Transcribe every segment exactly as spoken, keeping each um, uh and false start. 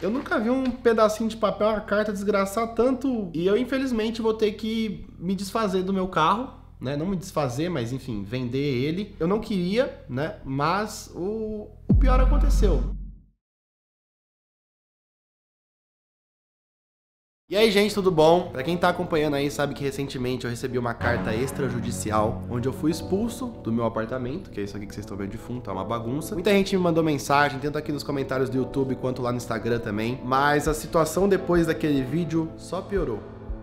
Eu nunca vi um pedacinho de papel, uma carta desgraçar tanto. E eu, infelizmente, vou ter que me desfazer do meu carro, né? Não me desfazer, mas, enfim, vender ele. Eu não queria, né? Mas o, o pior aconteceu. E aí, gente, tudo bom? Pra quem tá acompanhando aí, sabe que recentemente eu recebi uma carta extrajudicial, onde eu fui expulso do meu apartamento, que é isso aqui que vocês estão vendo de fundo, tá uma bagunça. Muita gente me mandou mensagem, tanto aqui nos comentários do YouTube, quanto lá no Instagram também, mas a situação depois daquele vídeo só piorou.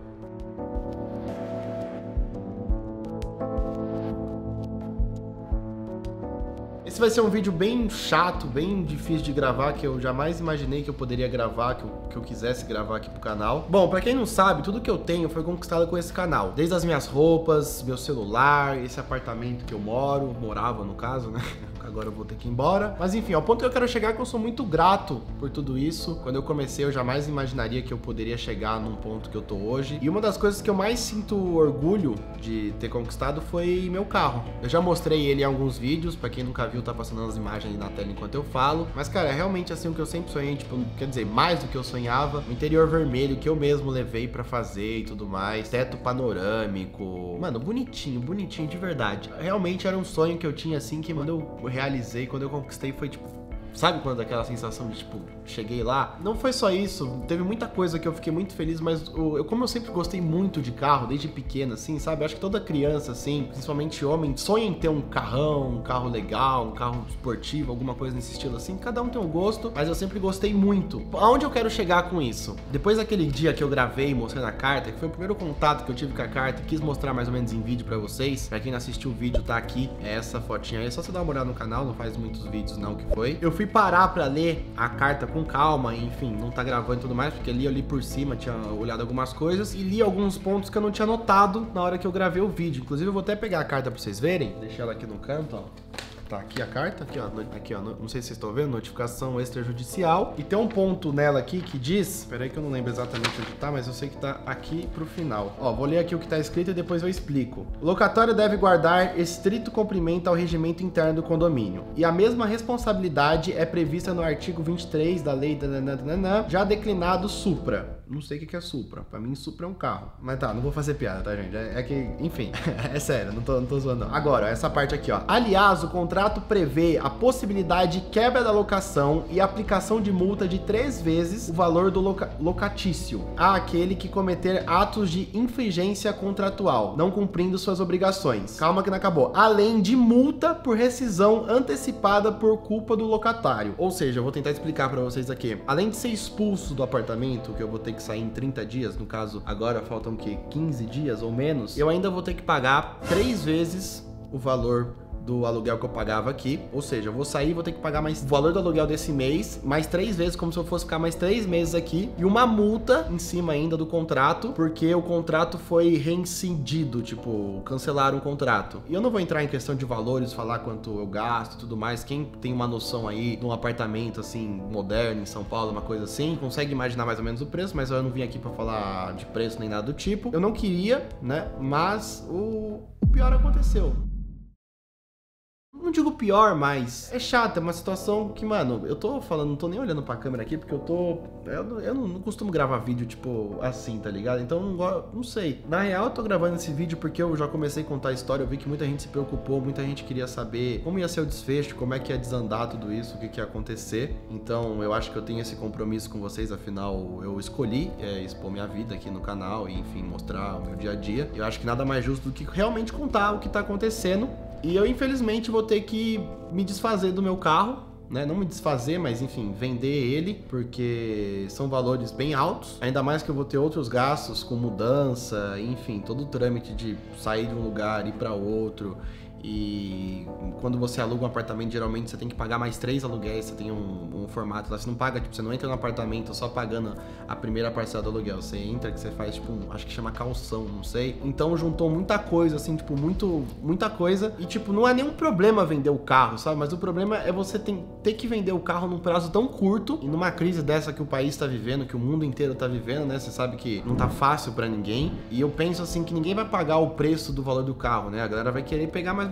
Esse vai ser um vídeo bem chato, bem difícil de gravar, que eu jamais imaginei que eu poderia gravar, que eu, que eu quisesse gravar aqui pro canal. Bom, pra quem não sabe, tudo que eu tenho foi conquistado com esse canal. Desde as minhas roupas, meu celular, esse apartamento que eu moro, morava no caso, né? Agora eu vou ter que ir embora. Mas enfim, ao ponto que eu quero chegar é que eu sou muito grato por tudo isso. Quando eu comecei, eu jamais imaginaria que eu poderia chegar num ponto que eu tô hoje. E uma das coisas que eu mais sinto orgulho de ter conquistado foi meu carro. Eu já mostrei ele em alguns vídeos, pra quem nunca viu, tá passando as imagens aí na tela enquanto eu falo. Mas, cara, é realmente assim o que eu sempre sonhei, tipo, quer dizer, mais do que eu sonhava. O interior vermelho que eu mesmo levei pra fazer e tudo mais. Teto panorâmico. Mano, bonitinho, bonitinho de verdade. Realmente era um sonho que eu tinha, assim, que quando eu realizei, quando eu conquistei, foi tipo... Sabe quando aquela sensação de, tipo, cheguei lá? Não foi só isso, teve muita coisa que eu fiquei muito feliz, mas eu, como eu sempre gostei muito de carro, desde pequeno, assim, sabe? Eu acho que toda criança, assim, principalmente homem, sonha em ter um carrão, um carro legal, um carro esportivo, alguma coisa nesse estilo assim. Cada um tem um gosto, mas eu sempre gostei muito. Aonde eu quero chegar com isso? Depois daquele dia que eu gravei mostrando a carta, que foi o primeiro contato que eu tive com a carta, quis mostrar mais ou menos em vídeo pra vocês. Pra quem não assistiu o vídeo, tá aqui, é essa fotinha aí. É só você dar uma olhada no canal, não faz muitos vídeos não que foi. Eu fui Fui parar pra ler a carta com calma, enfim, não tá gravando e tudo mais, porque ali eu li por cima, tinha olhado algumas coisas e li alguns pontos que eu não tinha notado na hora que eu gravei o vídeo. Inclusive eu vou até pegar a carta pra vocês verem, deixar ela aqui no canto, ó. Tá aqui a carta, aqui ó, aqui ó, não sei se vocês estão vendo, notificação extrajudicial. E tem um ponto nela aqui que diz, peraí que eu não lembro exatamente onde tá, mas eu sei que tá aqui pro final. Ó, vou ler aqui o que tá escrito e depois eu explico. O locatário deve guardar estrito cumprimento ao regimento interno do condomínio. E a mesma responsabilidade é prevista no artigo vinte e três da lei dananana, já declinado supra. Não sei o que é supra, pra mim supra é um carro. Mas tá, não vou fazer piada, tá, gente? É, é que, enfim, é sério, não tô, não tô zoando não. Agora, essa parte aqui, ó. Aliás, o contrato prevê a possibilidade de quebra da locação e aplicação de multa de três vezes o valor do loca locatício àquele que cometer atos de infringência contratual, não cumprindo suas obrigações. Calma que não acabou. Além de multa por rescisão antecipada por culpa do locatário. Ou seja, eu vou tentar explicar pra vocês aqui. Além de ser expulso do apartamento, que eu vou ter que sair em trinta dias, no caso, agora faltam o quê? quinze dias ou menos, eu ainda vou ter que pagar três vezes o valor do aluguel que eu pagava aqui, ou seja, eu vou sair e vou ter que pagar mais o valor do aluguel desse mês, mais três vezes, como se eu fosse ficar mais três meses aqui, e uma multa em cima ainda do contrato, porque o contrato foi reincindido, tipo, cancelaram o contrato. E eu não vou entrar em questão de valores, falar quanto eu gasto e tudo mais, quem tem uma noção aí de um apartamento, assim, moderno em São Paulo, uma coisa assim, consegue imaginar mais ou menos o preço, mas eu não vim aqui pra falar de preço nem nada do tipo. Eu não queria, né, mas o, o pior aconteceu. Não digo pior, mas é chato, é uma situação que, mano, eu tô falando, não tô nem olhando pra câmera aqui, porque eu tô... Eu, eu não, não costumo gravar vídeo, tipo, assim, tá ligado? Então, não, não sei. Na real, eu tô gravando esse vídeo porque eu já comecei a contar a história, eu vi que muita gente se preocupou, muita gente queria saber como ia ser o desfecho, como é que ia desandar tudo isso, o que que ia acontecer. Então, eu acho que eu tenho esse compromisso com vocês, afinal, eu escolhi é, expor minha vida aqui no canal e, enfim, mostrar o meu dia a dia. Eu acho que nada mais justo do que realmente contar o que tá acontecendo. E eu, infelizmente, vou ter que me desfazer do meu carro, né? Não me desfazer, mas, enfim, vender ele, porque são valores bem altos. Ainda mais que eu vou ter outros gastos com mudança, enfim, todo o trâmite de sair de um lugar e ir para outro. E quando você aluga um apartamento, geralmente você tem que pagar mais três aluguéis, você tem um, um formato lá, você não paga, tipo, você não entra no apartamento só pagando a primeira parcela do aluguel, você entra que você faz, tipo, um, acho que chama calção, não sei. Então juntou muita coisa, assim, tipo, muito, muita coisa e, tipo, não é nenhum problema vender o carro, sabe? Mas o problema é você tem, ter que vender o carro num prazo tão curto e numa crise dessa que o país tá vivendo, que o mundo inteiro tá vivendo, né? Você sabe que não tá fácil pra ninguém e eu penso, assim, que ninguém vai pagar o preço do valor do carro, né? A galera vai querer pegar mais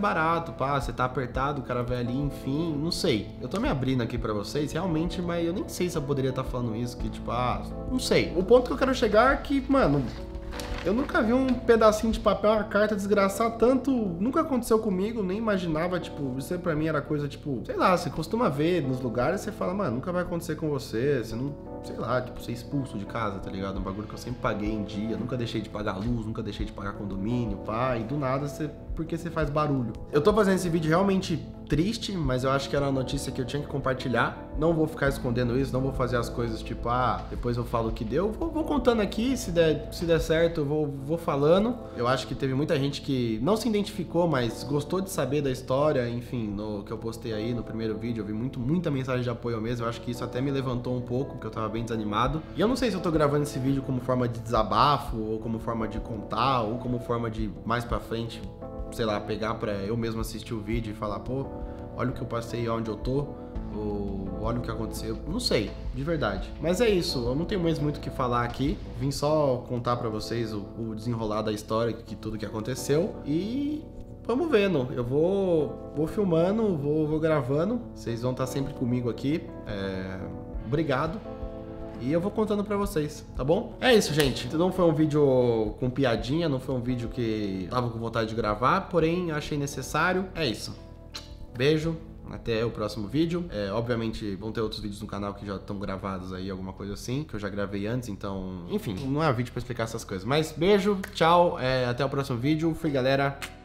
barato, pá, você tá apertado, o cara vai ali, enfim, não sei. Eu tô me abrindo aqui pra vocês, realmente, mas eu nem sei se eu poderia estar falando isso, que tipo, ah, não sei. O ponto que eu quero chegar é que, mano, eu nunca vi um pedacinho de papel, uma carta desgraçar tanto, nunca aconteceu comigo, nem imaginava, tipo, isso pra mim era coisa, tipo, sei lá, você costuma ver nos lugares, você fala, mano, nunca vai acontecer com você, você não, sei lá, tipo, ser expulso de casa, tá ligado? Um bagulho que eu sempre paguei em dia, nunca deixei de pagar luz, nunca deixei de pagar condomínio, pá, e do nada você, porque você faz barulho. Eu tô fazendo esse vídeo realmente triste, mas eu acho que era uma notícia que eu tinha que compartilhar. Não vou ficar escondendo isso, não vou fazer as coisas tipo, ah, depois eu falo o que deu. Vou, vou contando aqui, se der, se der certo, eu vou, vou falando. Eu acho que teve muita gente que não se identificou, mas gostou de saber da história, enfim, no que eu postei aí no primeiro vídeo, eu vi muito, muita mensagem de apoio mesmo. Eu acho que isso até me levantou um pouco, porque eu tava bem desanimado. E eu não sei se eu tô gravando esse vídeo como forma de desabafo, ou como forma de contar, ou como forma de, mais pra frente, sei lá, pegar pra eu mesmo assistir o vídeo e falar, pô, olha o que eu passei, onde eu tô, ou olha o que aconteceu. Não sei, de verdade. Mas é isso, eu não tenho mais muito o que falar aqui. Vim só contar pra vocês o, o desenrolar da história, que tudo que aconteceu. E vamos vendo. Eu vou, vou filmando, vou, vou gravando. Vocês vão estar sempre comigo aqui. É... Obrigado. E eu vou contando pra vocês, tá bom? É isso, gente. Não foi um vídeo com piadinha, não foi um vídeo que tava com vontade de gravar, porém achei necessário. É isso. Beijo, até o próximo vídeo. É, obviamente vão ter outros vídeos no canal que já estão gravados aí, alguma coisa assim, que eu já gravei antes, então... Enfim, não é um vídeo pra explicar essas coisas. Mas beijo, tchau, é, até o próximo vídeo. Fui, galera.